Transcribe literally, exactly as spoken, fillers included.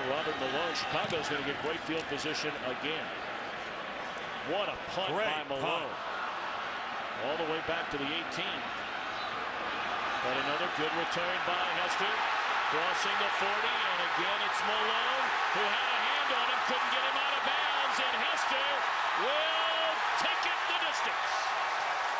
Robert Malone. Chicago's going to get great field position again. What a punt Great by Malone. punt. All the way back to the eighteen. But another good return by Hester. Crossing the forty, and again it's Malone, who had a hand on him, couldn't get him out of bounds, and Hester will take it the distance.